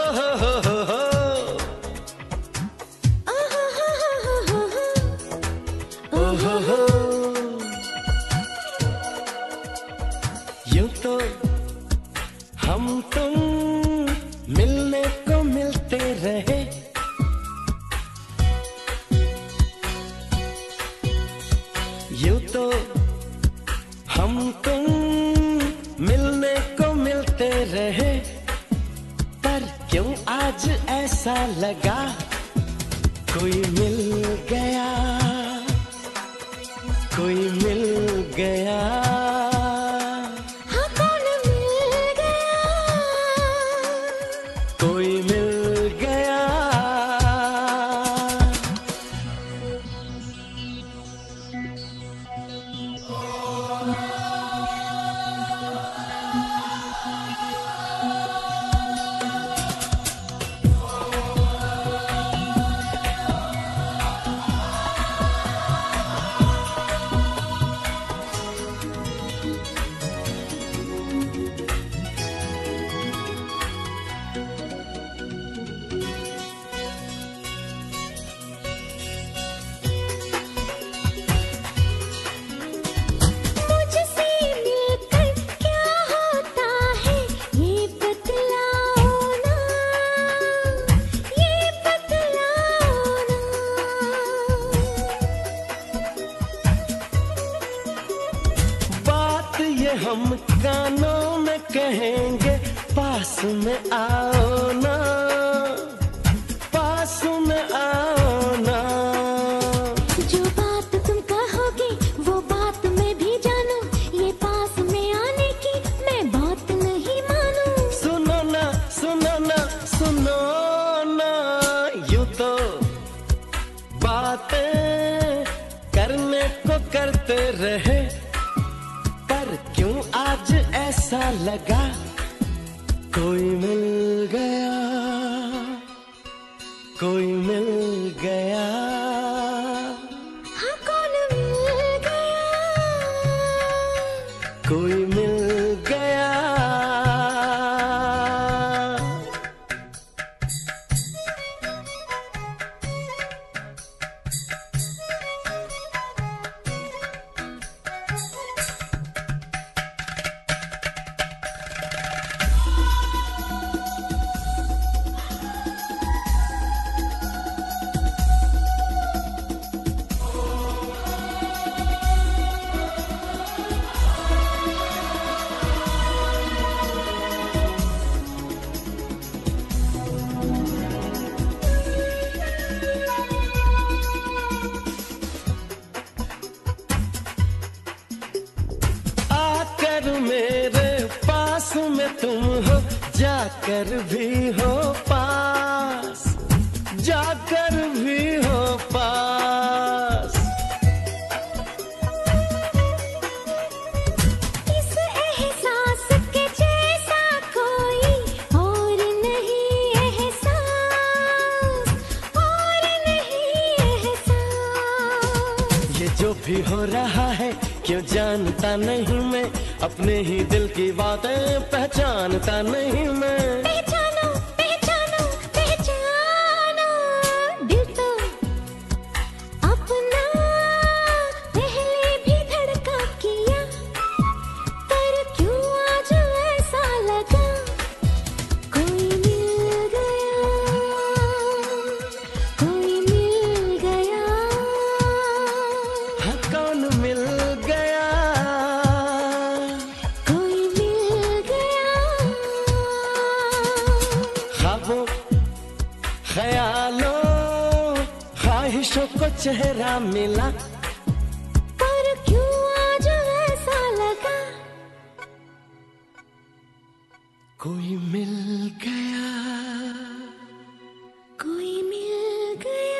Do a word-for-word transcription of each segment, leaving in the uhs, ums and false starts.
यूं तो हम तुम मिलने को मिलते रहे, यूं तो हम तुम मिलने को मिलते रहे, पर क्यों आज ऐसा लगा कोई मिल गया, कोई मिल गया। हाँ कौन मिल गया, कोई मिल गया। मुझसे मिलकर क्या होता है ये बतलाओ ना, ये बतलाओ ना। बात ये हम कानों में कहेंगे, पास में आओ ना, पास में आओ ना। जो बात तुम कहोगे वो बात मैं भी जानूं, ये पास में आने की मैं बात नहीं मानूं। सुनो ना, सुनो ना, सुनो ना, यूं तो बातें करने को करते रहे, पर क्यों आज ऐसा लगा कोई मिल गया, कोई मिल गया। हाँ कौन मिल गया, कोई मिल गया। आकर मेरे पास में तुम हो, जाकर भी हो पास, जाकर भी हो पास। इस एहसास के जैसा कोई और नहीं एहसास, और नहीं एहसास। ये जो भी हो रहा है क्यों जानता नहीं मैं, अपने ही दिल की बातें पहचानता नहीं मैं। पहचानो पहचानो पहचानो, दिल तो अपना पहले भी धड़का किया, पर क्यों आज ऐसा लगा कोई मिल गया, कोई मिल गया। हाँ कौन मिल गया, कोई मिल गया। ख्वाबों ख्यालों ख्वाहिशों को चेहरा मिला, पर क्यों आज ऐसा लगा कोई मिल गया, कोई मिल गया।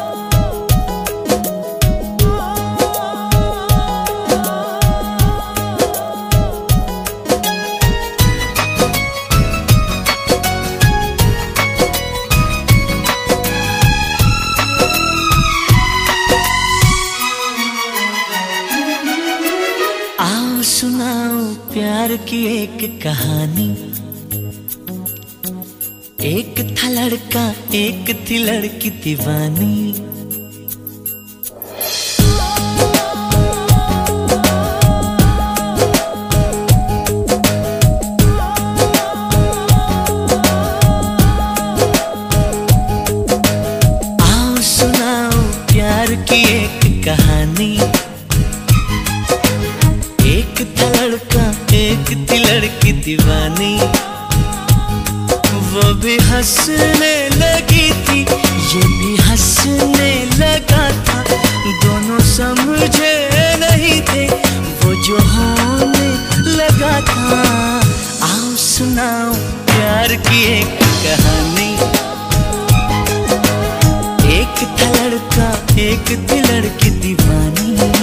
आ प्यार की एक कहानी। एक था लड़का, एक थी लड़की दीवानी। आओ सुनाओ प्यार की एक कहानी। एक था लड़का, एक थी लड़की दीवानी। वो भी हंसने लगी थी, ये भी हंसने लगा था। दोनों समझे नहीं थे, वो जो होने लगा था। आओ सुनाओ प्यार की एक कहानी। एक था लड़का, एक थी लड़की दीवानी।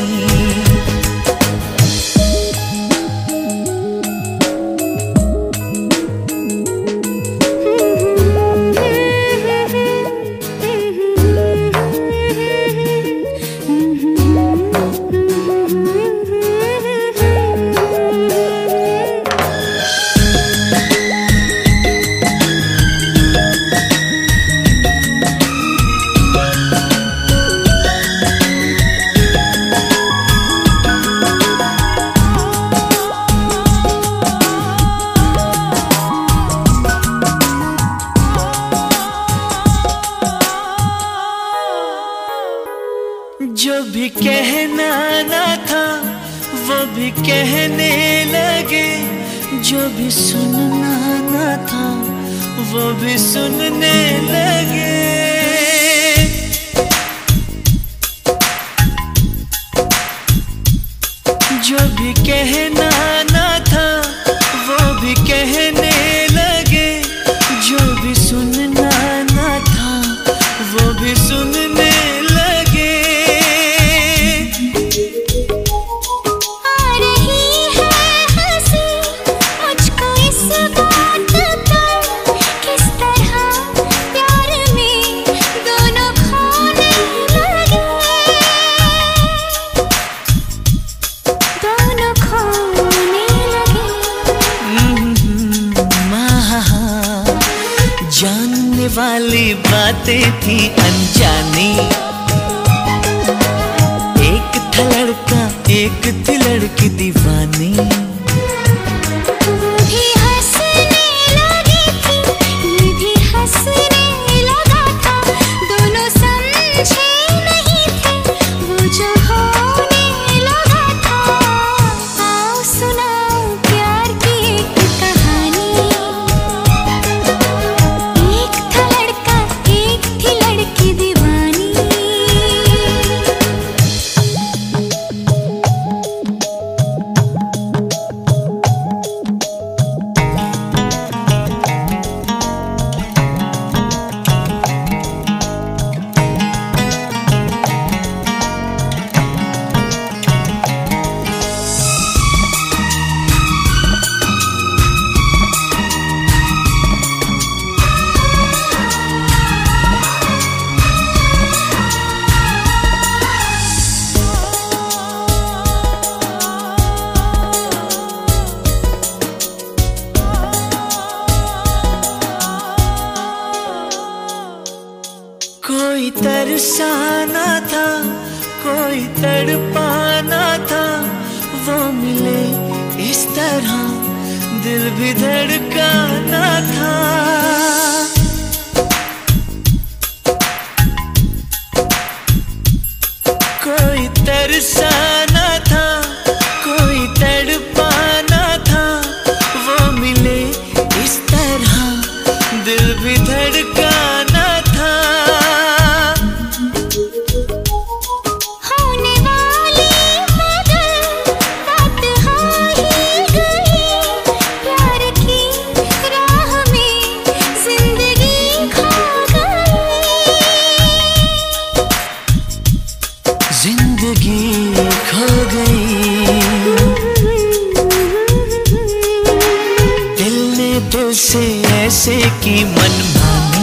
जो भी कहना ना था वो भी कहने लगे। जो भी सुनना ना था वो भी सुनने लगे। जो भी कहना ना था वो भी कहने लगे। जो भी सुनना ना था वो भी सुनने लगे। जानने वाली बातें थी अनजानी। एक था लड़का, एक थी लड़की दीवानी। वो भी हंसने लगी थी, ये भी हंसने लगा था। दोनों समझे नहीं थे, वो जो होने लगा था। आओ सुनाओ प्यार की एक कहानी। एक था लड़का, एक थी लड़की दीवानी। कोई तरसाना था, कोई तड़पाना था। वो मिले इस तरह दिल भी धड़काना था। कोई तरसाना था, कोई तड़पाना था। वो मिले इस तरह दिल भी धड़काना था। होने वाली मगर बात हो ही गई। प्यार की राह में जिंदगी खो गई। जिंदगी खो गई। दिल ने दिल से ऐसे की मनमानी।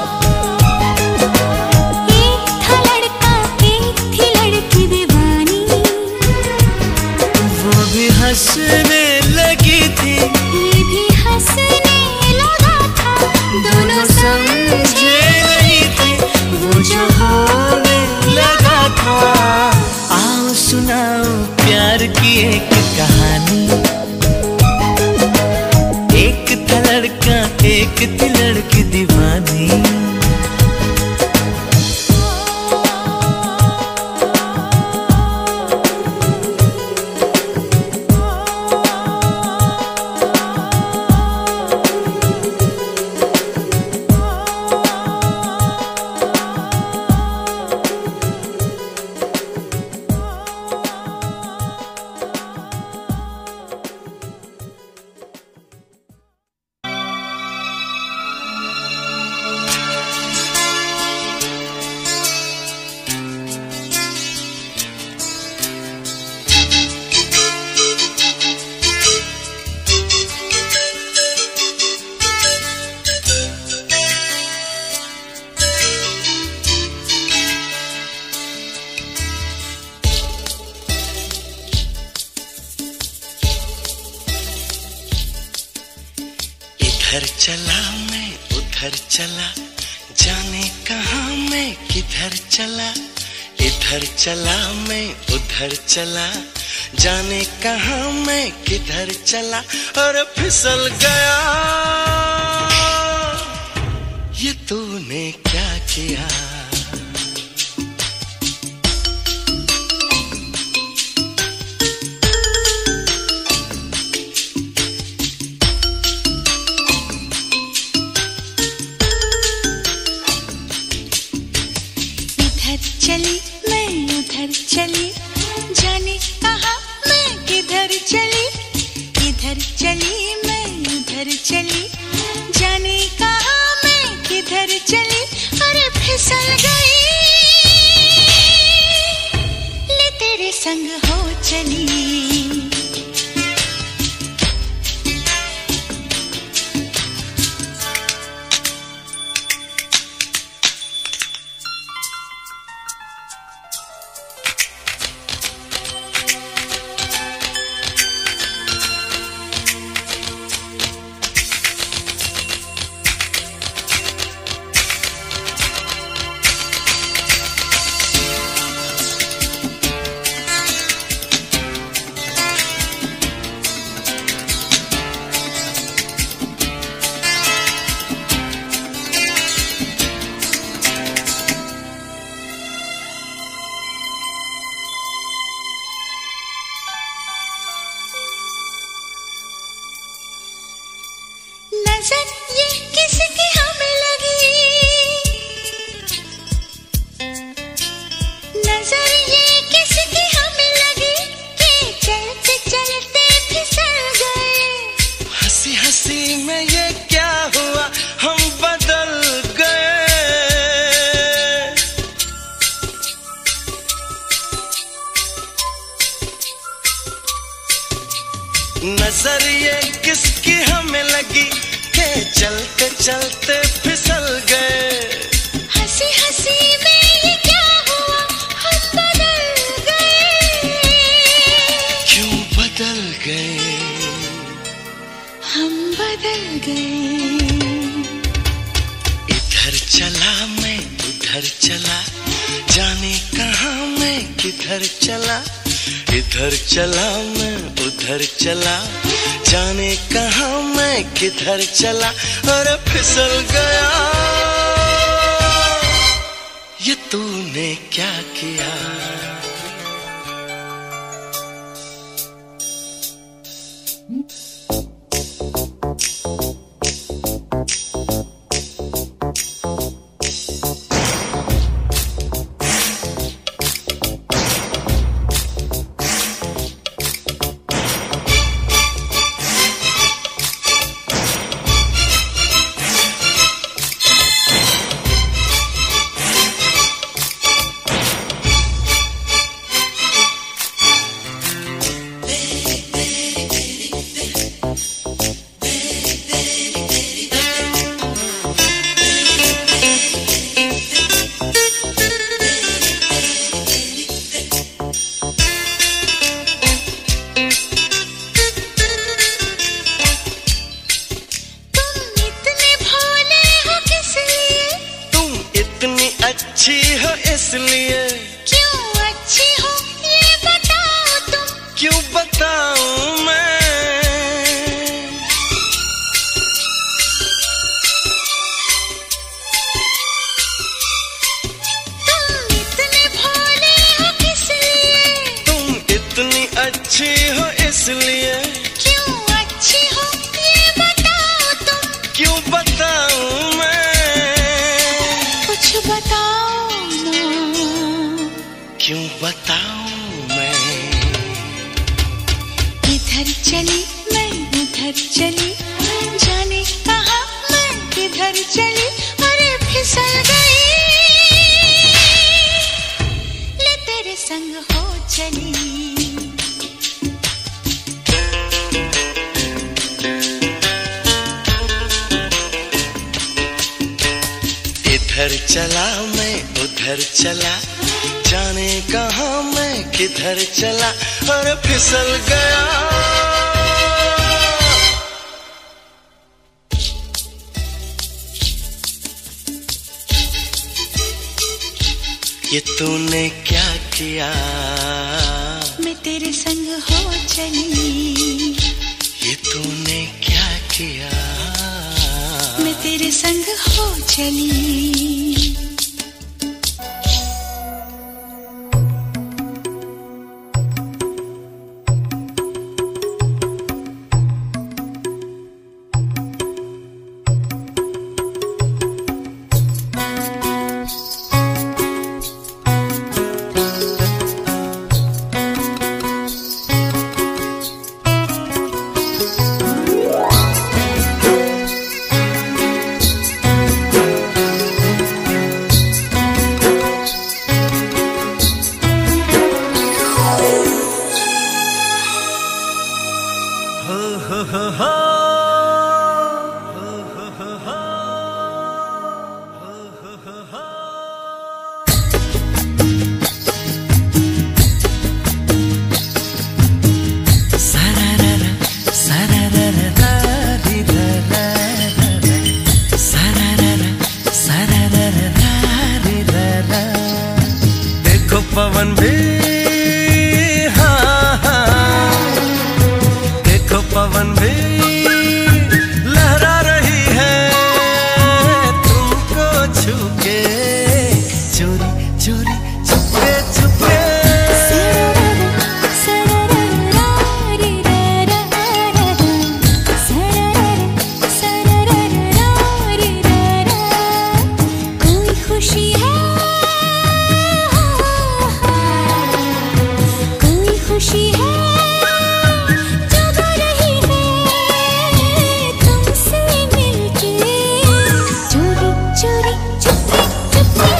एक था लड़का, एक थी लड़की दीवानी। वो भी हंसने लगी। एक थी लड़की दीवानी। इधर चला मैं उधर चला, जाने कहाँ मैं किधर चला। इधर चला मैं उधर चला, जाने कहाँ मैं किधर चला। और फिसल गया, ये तूने क्या किया। चली मैं उधर चली, जाने कहाँ मैं किधर चली। इधर चली मैं उधर चली, जाने कहाँ मैं किधर चली। अरे फिसल गई, ले तेरे संग हो चली। नजर ये किसकी हमें लगी, नजर ये किसकी हमें लगी कि चलते चलते फिसल गए। हंसी हंसी में ये क्या हुआ, हम बदल गए। नजर ये किसकी हमें लगी, चलते चलते फिसल गए। हंसी हंसी में ये क्या हुआ, हम बदल गए। क्यों बदल गए, हम बदल गए। इधर चला मैं उधर चला, जाने कहाँ मैं किधर चला। इधर चला मैं उधर चला, जाने कहाँ मैं किधर चला। और फिसल गया, ये तूने क्या किया। अच्छी हो इसलिए। क्यों अच्छी हो ये बताओ तुम। क्यों बताऊं मैं, चली, जाने कहाँ मैं किधर चली, अरे फिसल गई, ले तेरे संग हो चली। इधर चला मैं उधर चला, जाने कहाँ मैं किधर चला, और फिसल गया। ये तूने क्या किया, मैं तेरे संग हो चली, ये तूने क्या किया, मैं तेरे संग हो चली। पवन भी हाँ हाँ, देखो पवन भी लहरा रही है तुमको छू के, चोरी चोरी छुपके छुपके। कोई खुशी है, खुशी है जगा रही है तुमसे मिलके, चोरी चोरी चुपके चुपके।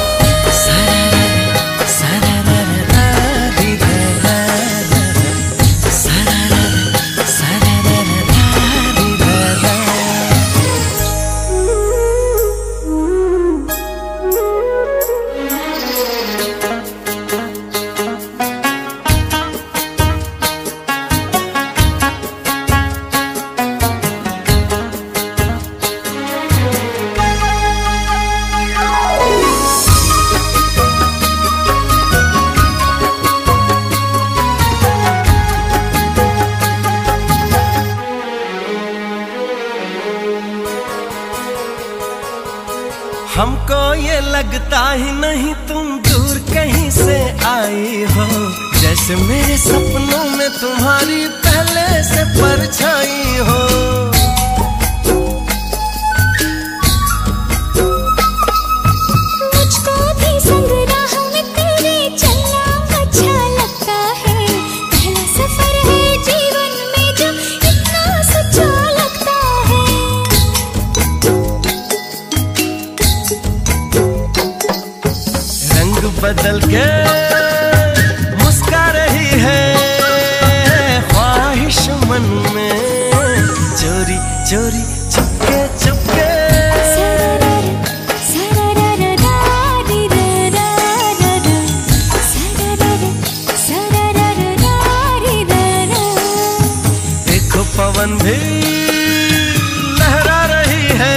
हमको ये लगता ही नहीं तुम दूर कहीं से आई हो, जैसे मेरे सपनों में तुम्हारी पहले से परछाई हो। मुझको भी संग राह में तेरे चलना अच्छा लगता है, पहला सफर है जीवन में जो इतना सच्चा लगता है। रंग बदल के मुस्का रही है ख्वाहिश मन में, चोरी चोरी चुपके चुपके। देखो पवन भी लहरा रही है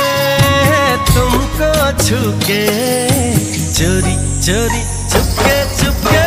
तुमको छू के, चोरी चोरी चुपके चुपके।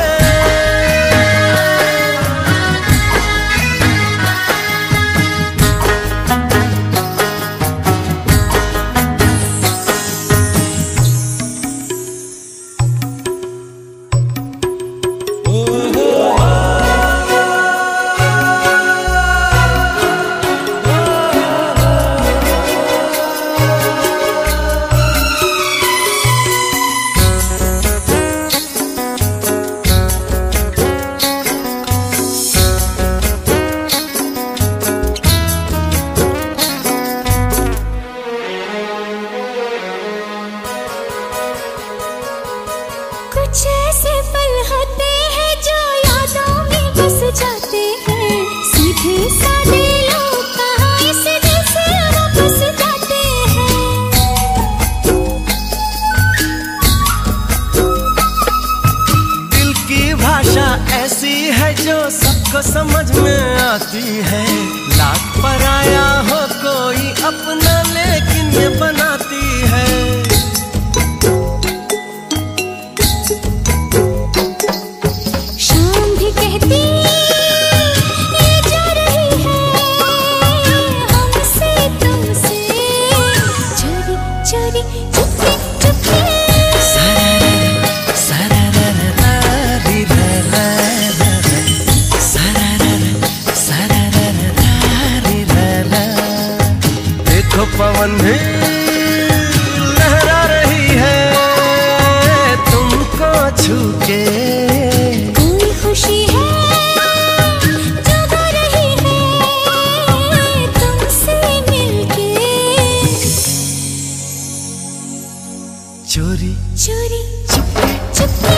पवन भी लहरा रही है तुमको छू के। कोई खुशी है जो गा रही है तुमसे मिलके। चोरी चोरी चुपके चुपके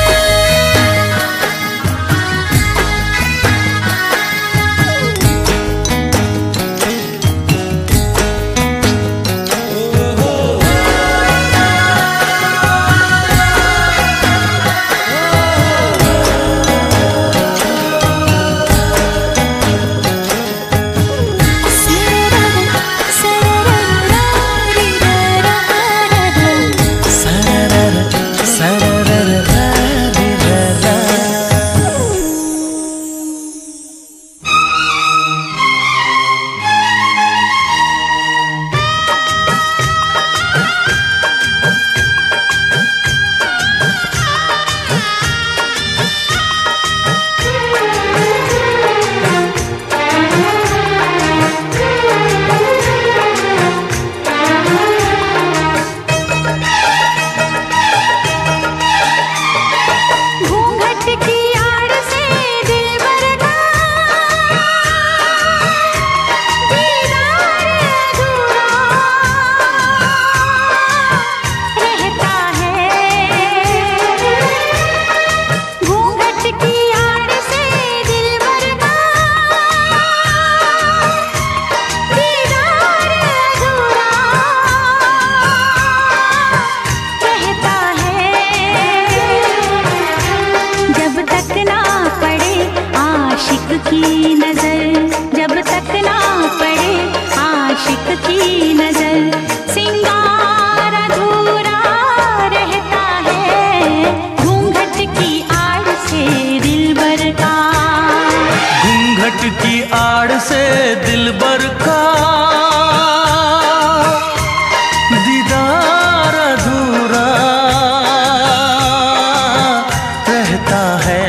की नजर, जब तक ना पड़े आशिक की नजर, सिंगार अधूरा रहता है घूंघट की आड़ से दिलबर का। घूंघट की आड़ से दिलबर का दीदार अधूरा रहता है।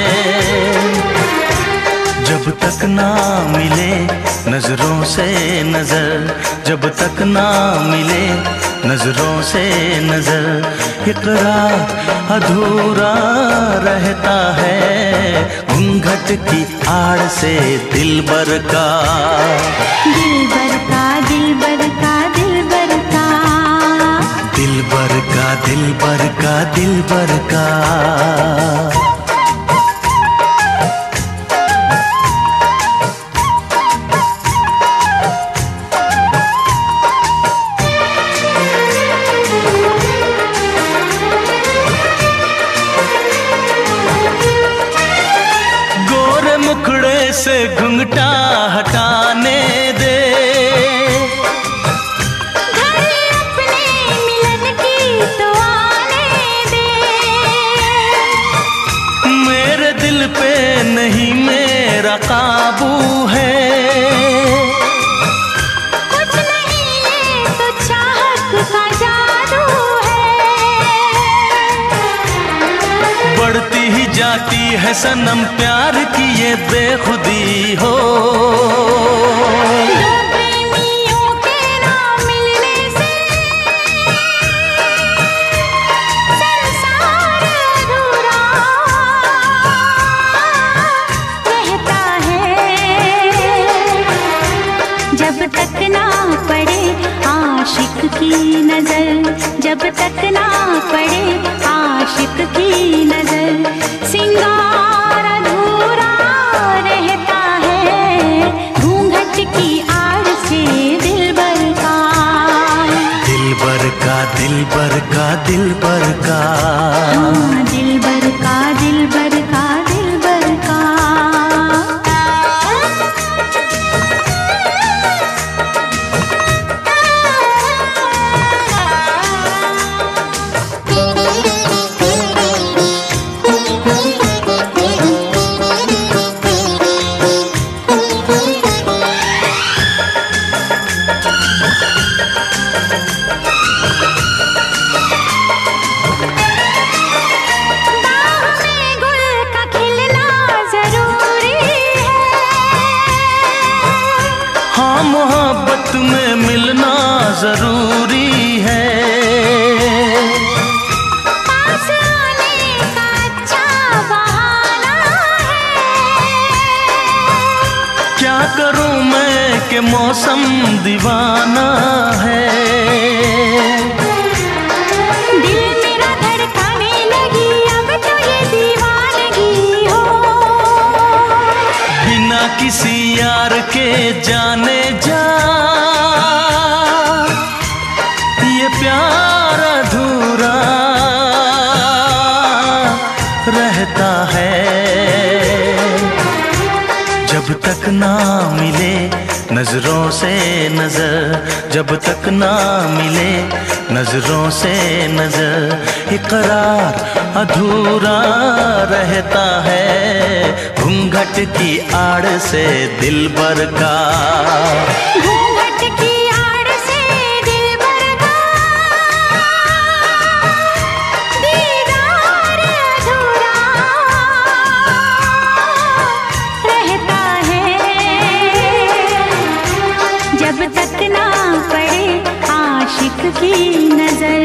जब तक ना मिले नजरों से नजर, जब तक ना मिले नजरों से नजर, इकरार अधूरा रहता है घूंघट की आड़ से दिलबर का। दिलबर का दिलबर का दिलबर का दिलबर का दिलबर का दिलबर का। मुखड़े से घुंघटा हटाने दे, घर अपने मिलन की तो आने दे। मेरे दिल पे नहीं मेरा काबू है, कुछ नहीं ये तो चाहत का जादू है। बढ़ती ही जाती है सनम प्यार की ये बेखुदी हो। दो प्रेमियों के ना मिलने से संसार अधूरा रहता है। जब तक ना पड़े आशिक की नजर, जब तक ना पड़े आशिक की नजर, सिंगार अधूरा रहता है घूंघट की आड़ से दिलबर का। दिलबर का दिलबर का दिलबर का। हाँ, दिलबर का दिलबर का दिलबर का। हाँ, मोहब्बत में मिलना जरूरी है। पास आने का अच्छा बहाना है। क्या करूं मैं कि मौसम दीवाना है। दिल मेरा धड़काने लगी अब तो ये दीवानगी हो। बिना किसी यार के जाने जा ये प्यार अधूरा रहता है। जब तक ना मिले नजरों से नजर, जब तक ना मिले नजरों से नजर, इकरार अधूरा रहता है। घूंघट की आड़ से दिलबर का, घूंघट की आड़ से दिलबर का दीदार अधूरा रहता है। जब तक ना पड़े आशिक की नजर,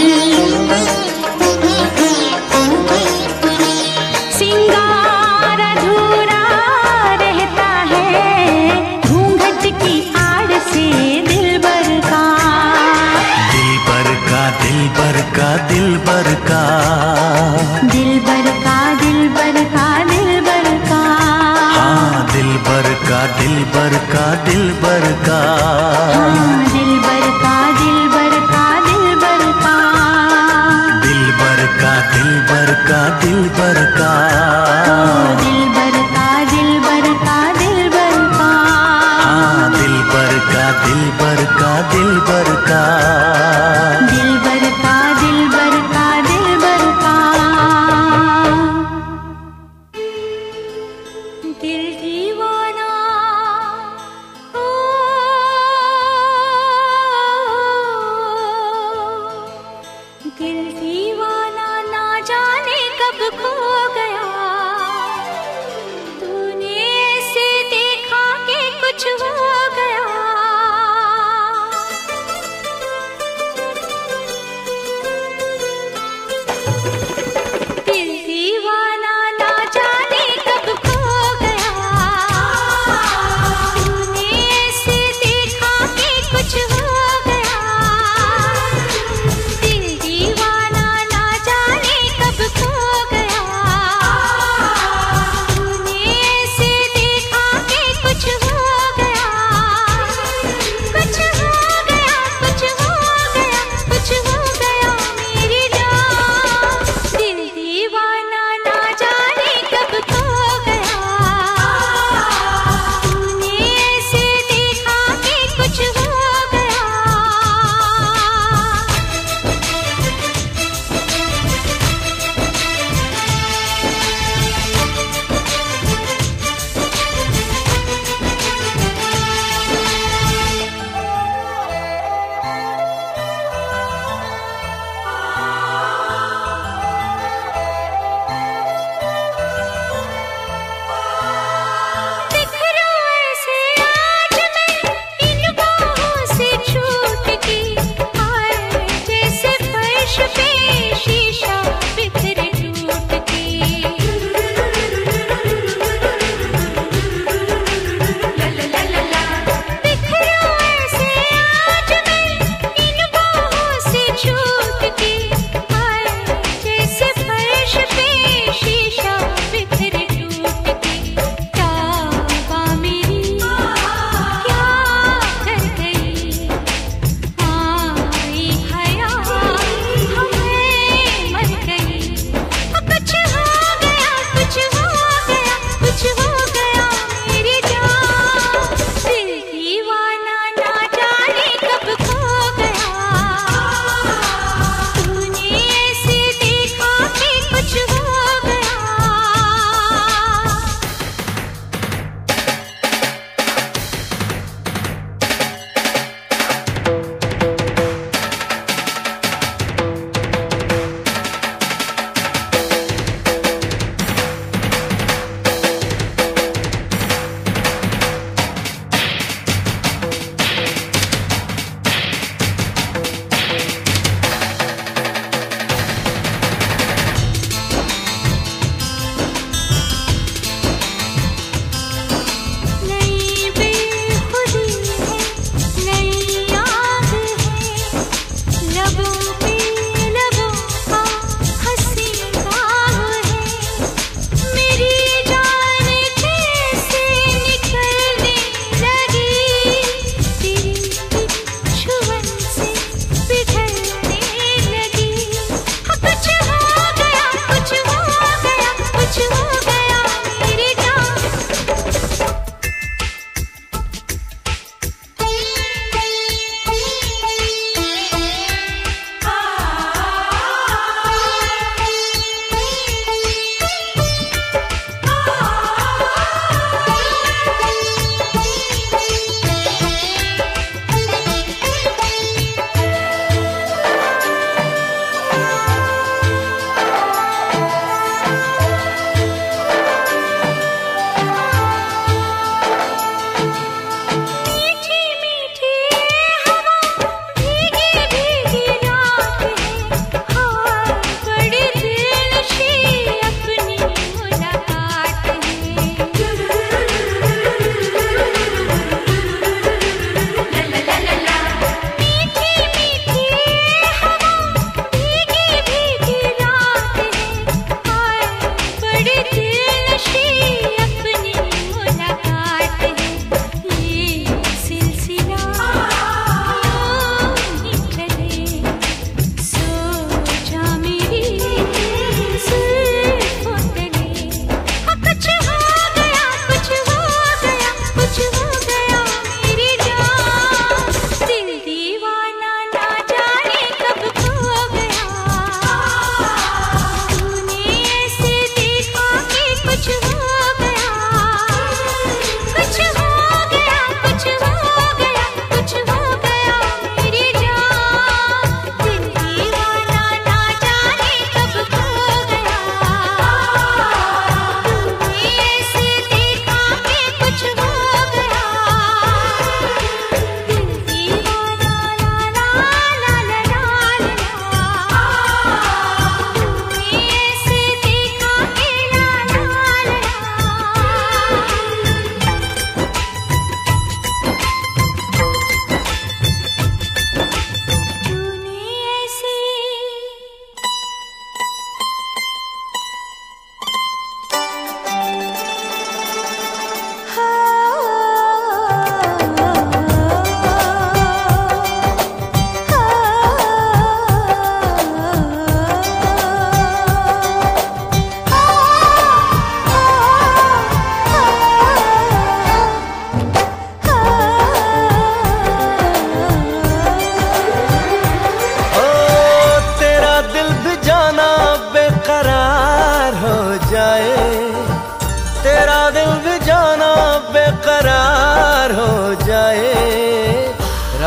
सिंगार अधूरा रहता है। घूंघट की आड़ से दिलबर का, दिलबर का दिलबर का दिलबर का, दिलबर का दिलबर का दिलबर का, हाँ दिलबर का दिलबर का दिलबर का, हाँ दिलबर का दिलबर का दिलबर का, दिलबर का दिलबर का दिलबर का, दिलबर का दिलबर का दिलबर का, हाँ दिलबर का दिलबर का दिलबर का, दिलबर का दिलबर का दिलबर का। दिल दीवाना ओ, दिल दीवाना ना जाने कब खो गया। तूने ऐसे देखा कि कुछ हो गया।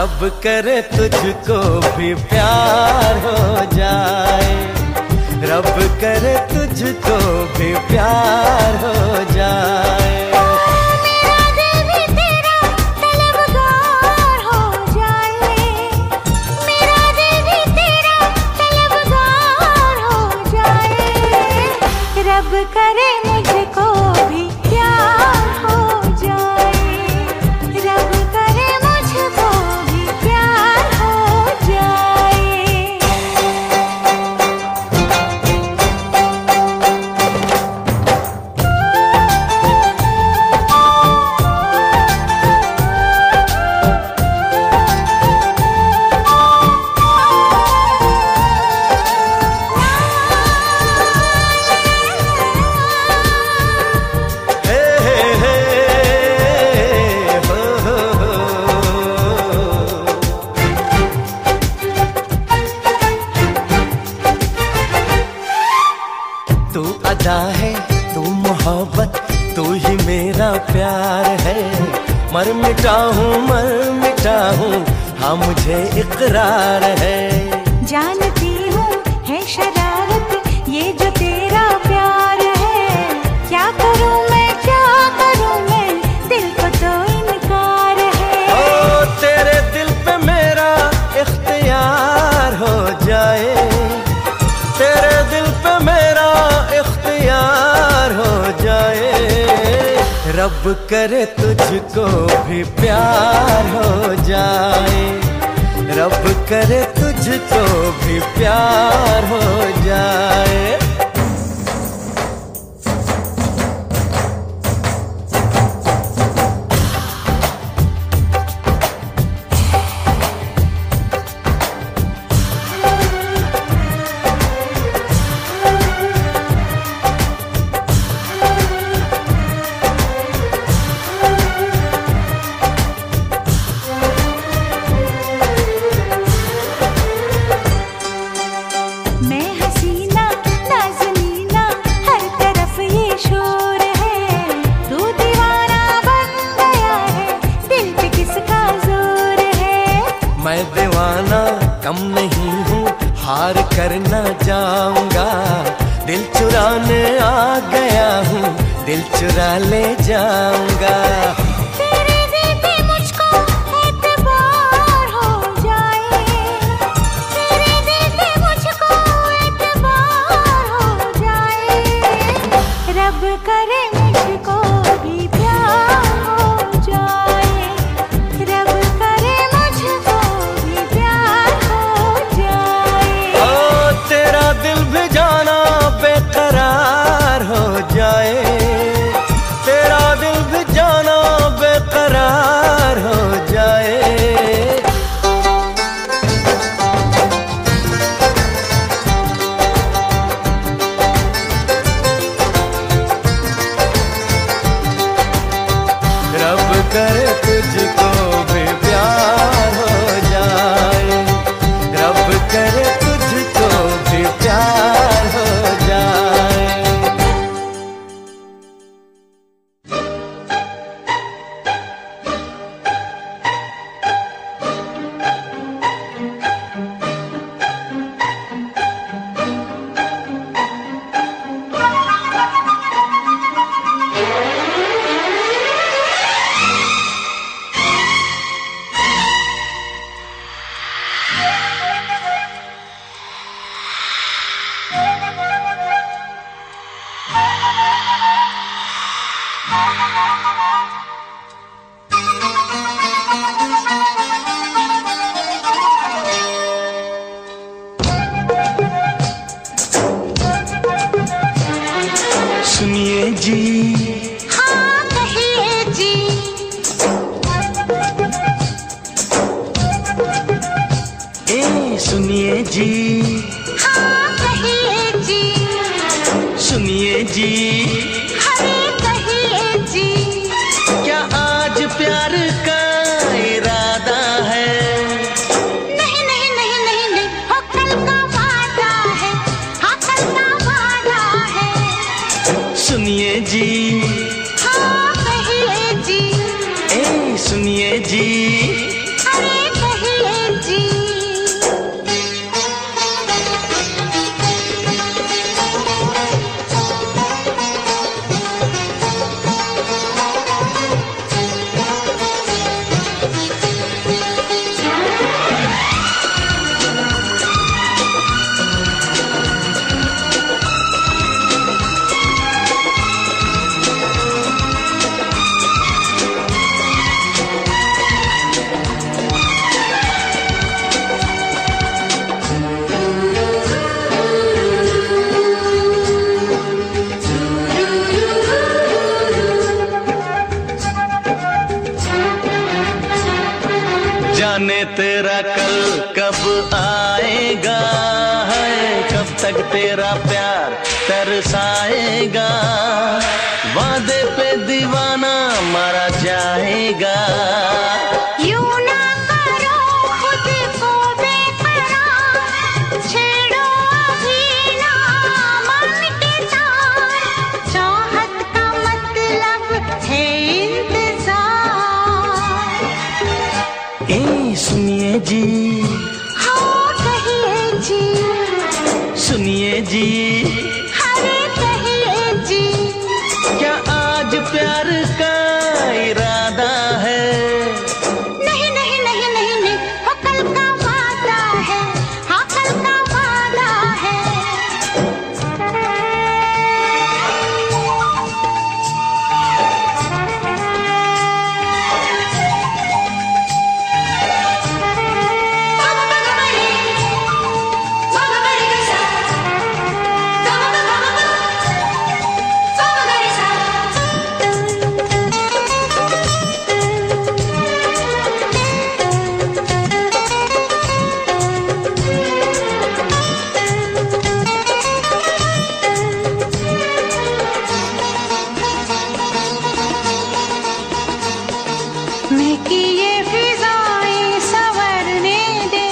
रब करे तुझको भी प्यार हो जाए, रब करे तुझको भी प्यार हो जाए। मेरा दिल भी तेरा तलबगार हो जाए, मेरा दिल भी तेरा तलबगार हो जाए। रब करे मुझको भी प्यार हो जाए, रब करे मुझको भी प्यार हो जाए। हे हे हे हो हो हो। तू अदा है, तू मोहब्बत, तू ही मेरा प्यार है। मर मिटा हूँ, मर मिटा हूँ, हाँ मुझे इकरार है। जानती हूँ है शरारत ये जो तेरा प्यार है, क्या करूँ मैं क्या करूँ मैं, दिल को तो इनकार है। ओ तेरे दिल पे मेरा इख्तियार हो जाए, तेरे दिल पे मेरा इख्तियार हो जाए। रब करे तुझको भी प्यार हो जाए, रब करे तुझको भी प्यार हो जाए। मैं हसीना नाज़नीना हर तरफ ये शोर है, तू दीवाना बन गया है, दिल पे किसका जोर है। मैं दीवाना कम नहीं हूँ, हार कर न जाऊंगा, दिल चुराने आ गया हूँ, दिल चुरा ले जाऊंगा। तेरे दिल पे मुझको एतबार हो जाए, तेरे दिल पे मुझको एतबार हो जाए। रब करे मुझको भी प्यार हो जाए, रब करे मुझको भी प्यार हो जाए। ओ तेरा दिल भी जाना बेकरार हो जाए, तेरा दिल भी जाना बेकरार हो जाए। रब करे तुझको भी प्यार हो जाए, रब करे तुझको भी प्यार हो जाए। सुनिए जी, हाँ कहिए जी, ए सुनिए जी, हाँ कहिए जी, सुनिए जी, अरे कहिए जी। क्या आज प्यार का इरादा है? नहीं नहीं नहीं नहीं नहीं, हो कल का वादा है, हाँ कल का वादा है। सुनिए जी, हाँ कहिए जी, ए सुनिए जी, अरे कहिए जाने तेरा कल कब आएगा है, कब तक तेरा प्यार तरसाएगा। वादे पे दीवाना मारा जाएगा। यूं ना करो खुद को बेकरार, छेड़ो अभी ना मन के तार। चाहत का मतलब है इंतजार। ए सुनिए जी, हाँ कहिए जी, सुनिए जी, अरे कहिए जी। क्या आज प्यार का इरादा है? नहीं नहीं नहीं नहीं नहीं, वो कल का वादा है, हाँ कल का वादा है। मैं कि ये फिजाएं संवरने दे,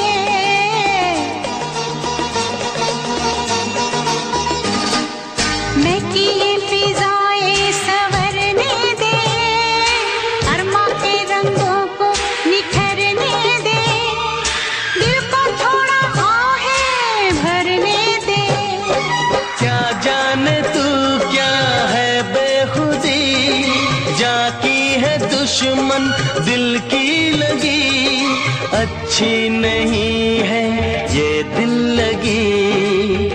मैं कि ये फिजाएं संवरने दे, अरमा के रंगों को निखरने दे, दिल को थोड़ा आहें भरने दे। क्या जाने तू क्या है बेखुदी, जाकी है दुश्मन दिल की लगी। अच्छी नहीं है ये दिल लगी।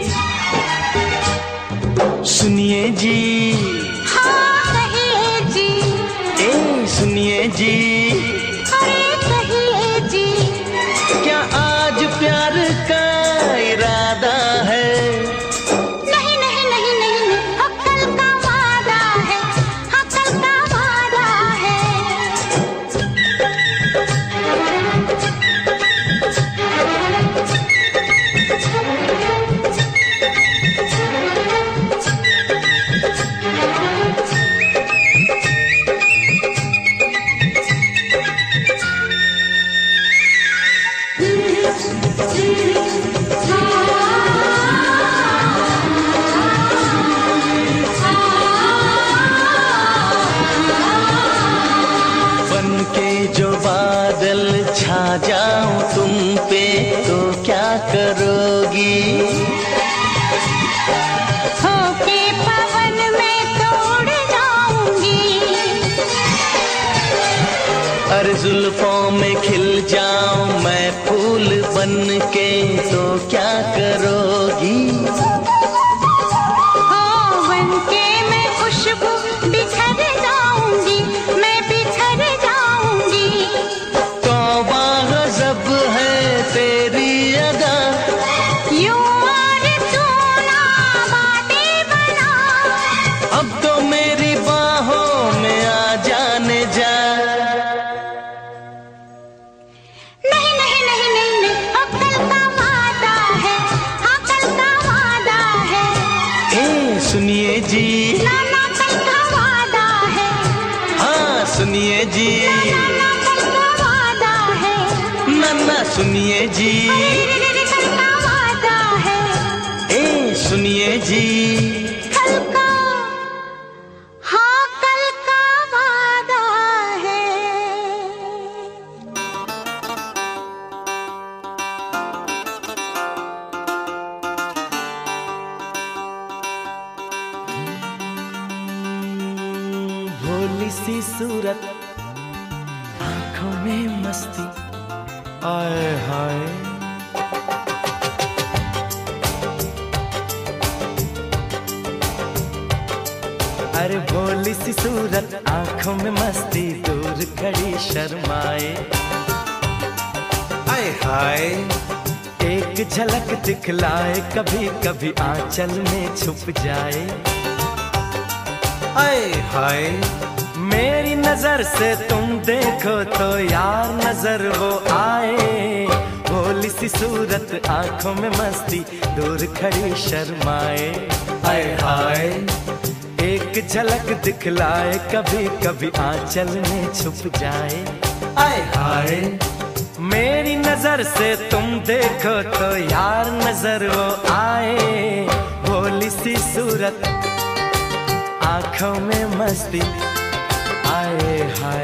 सुनिए जी, हाँ कहिए जी, ए सुनिए जी, अरे कहिए जी। क्या आज प्यार का इरादा है? नहीं नहीं नहीं नहीं नहीं, हाँ कल का वादा है, हाँ कल का वादा है। बन के जो बादल छा जाऊं तुम पे तो क्या करोगी? होके पवन में तोड़ जाऊंगी, अरे जुल्फों में खिल जाऊं मैं फूल बन के तो क्या करोगी? हो बन के मैं खुशबू बिखर जाऊंगी, मैं बिखर जाऊंगी। तौबा गज़ब है तेरी अदा, यूं और तू ना बातें बना, अब तो मेरी बाहों में आ जाने जा। नहीं नहीं नहीं नहीं नहीं, अब कल का वादा है, हाँ कल का वादा है। ए सुनिए जी, ना ना कल का वादा है, हाँ सुनिए जी, ना कल का वादा है, नन्ना सुनिए जी, रे रे रे कल का वादा है, ए सुनिए जी। कल का, हाँ कल का वादा है। भोली सी सूरत, आंखों में मस्ती, आए हाय। अरे भोली सी सूरत, आंखों में मस्ती, दूर खड़ी शर्माए, आए हाय। एक झलक दिखलाए, कभी कभी आंचल में छुप जाए, आए हाय। मेरी नजर से तुम देखो तो यार नजर वो आए, भोली सी सूरत आंखों में मस्ती, दूर खड़ी शर्माए। हाय हाय एक झलक दिखलाए, कभी कभी आंचल में छुप जाए। हाय हाय मेरी नजर से तुम देखो तो यार नजर वो आए, भोली सी सूरत आंखों में मस्ती, आए हाय।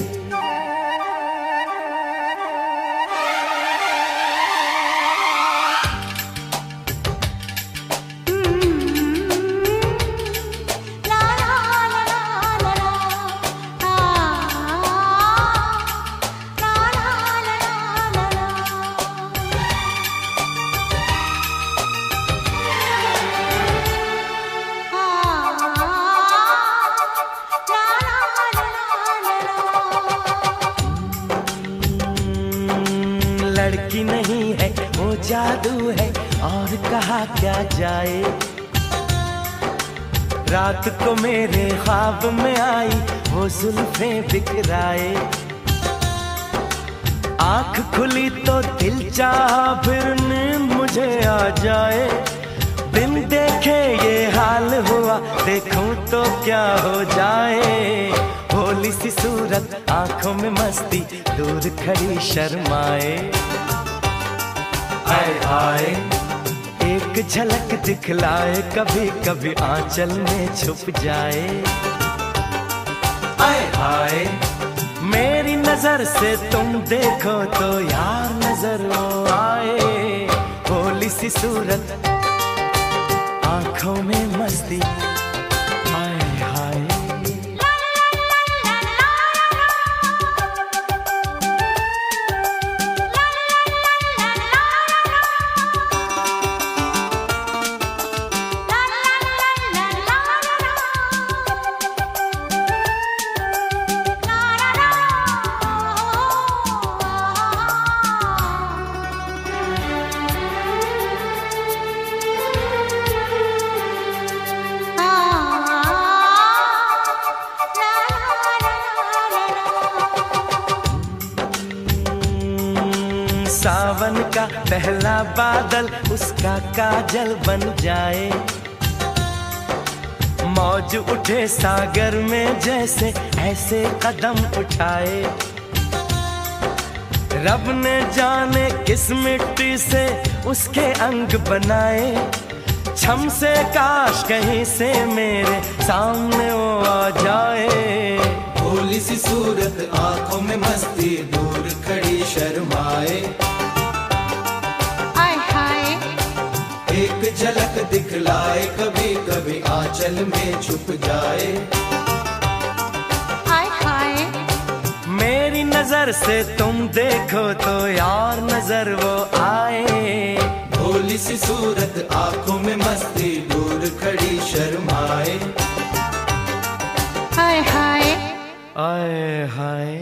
लड़की नहीं है वो जादू है, और कहा क्या जाए। रात को मेरे ख्वाब में आई वो जुल्फें बिखराए, आंख खुली तो दिल चाहा फिर नींद मुझे आ जाए। बिन देखे ये हाल हुआ, देखूं तो क्या हो जाए। भोली सी सूरत आंखों में मस्ती, दूर खड़ी शर्माए। हाय हाय एक झलक दिखलाए, कभी कभी आंचल में छुप जाए। हाय हाय मेरी नजर से तुम देखो तो यार नजर वो आए, भोली सी सूरत आंखों में मस्ती, हाय हाय। सावन का पहला बादल उसका काजल बन जाए, मौज उठे सागर में जैसे ऐसे कदम उठाए। रब ने जाने किस मिट्टी से उसके अंग बनाए, छम से काश कहीं से मेरे सामने वो आ जाए। भोली सी सूरत आंखों में मस्ती, दूर खड़ी शर्माए। हाय हाय एक झलक दिखलाए, कभी कभी आंचल में छुप जाए। हाय हाय मेरी नजर से तुम देखो तो यार नजर वो आए, भोली सी सूरत आंखों में मस्ती, दूर खड़ी शर्माए। हाय हाय आए हाय।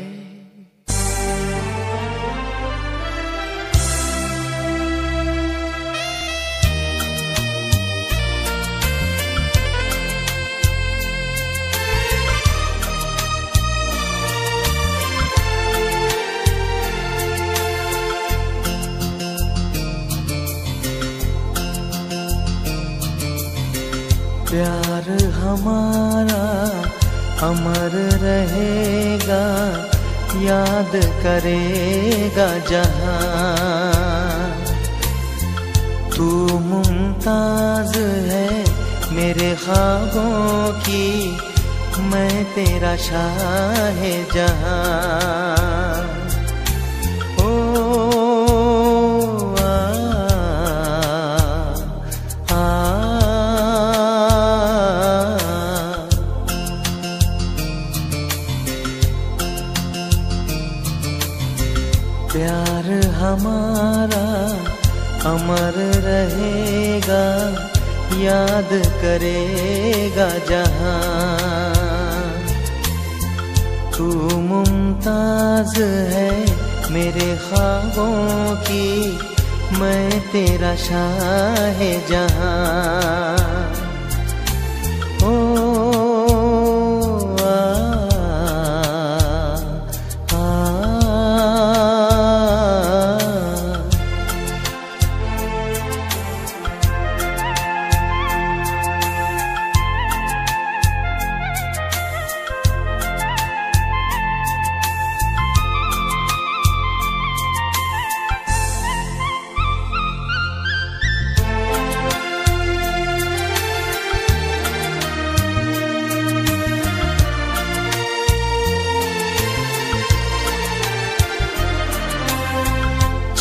प्यार हमारा अमर रहेगा, याद करेगा जहां। तू मुमताज है मेरे ख्वाबों की, मैं तेरा शाहे जहां। ओ प्यार हमारा अमर रहेगा, याद करेगा जहां। तू मुमताज है मेरे ख्वाबों की, मैं तेरा शाहे जहां। ओ आ,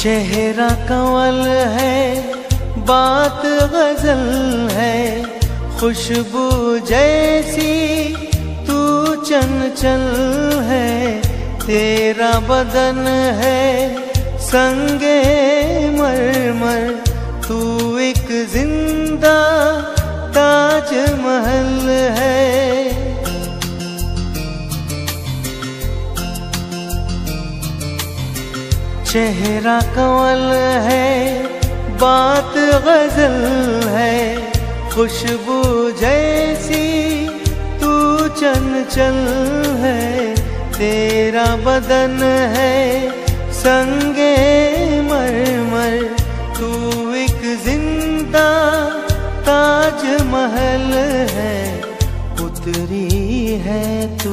चेहरा कंवल है, बात गजल है, खुशबू जैसी तू चंचल है। तेरा बदन है संगे मरमर, तू एक जिंदा ताजमहल है। चेहरा कंवल है, बात गजल है, खुशबू जैसी तू चंचल है। तेरा बदन है संगे मरमर, तू एक जिंदा ताजमहल है। उतरी है तू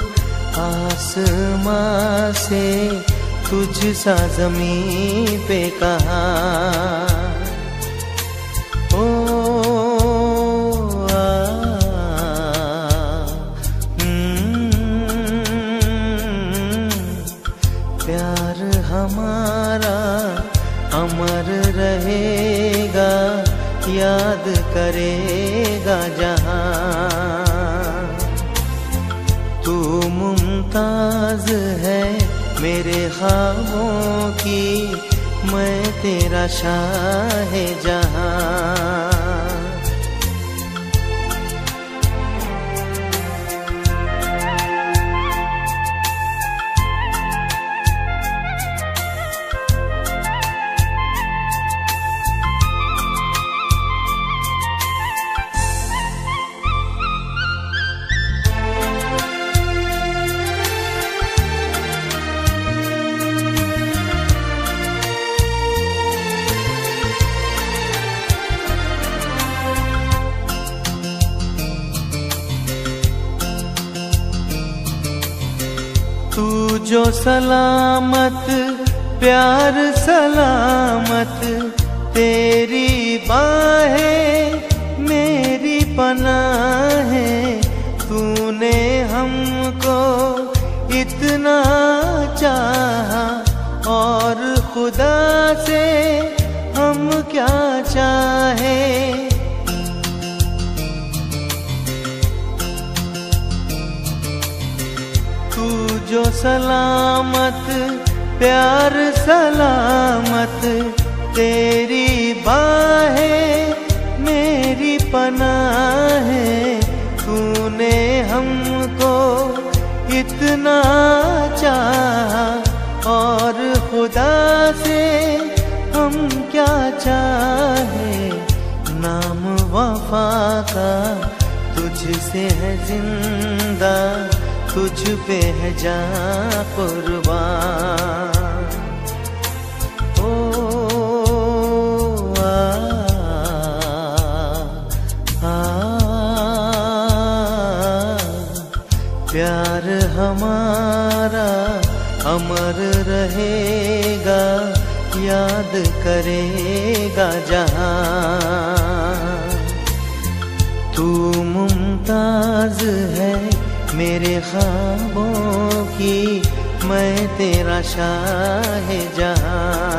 आसमां से, तुझ सा ज़मीं पे कहाँ। ओ आ, प्यार हमारा अमर रहेगा, याद करेगा जहाँ। तू मुमताज है मेरे ख्वाबों की, मैं तेरा शाहे जहाँ। तू जो सलामत प्यार सलामत, तेरी बाहें मेरी पनाहें। तूने हमको इतना चाहा, और खुदा से हम क्या चाहें। तू जो सलामत प्यार सलामत, तेरी बाहें मेरी पनाहें। तूने हमको इतना चाहा, और खुदा से हम क्या चाहे। नाम वफा का तुझसे है जिंदा, तुझ पे है जान कुर्बान। ओ आ, आ, प्यार हमारा अमर रहेगा, याद करेगा जहाँ। तू मुमताज है मेरे ख्वाबों की, मैं तेरा शाहे जहाँ।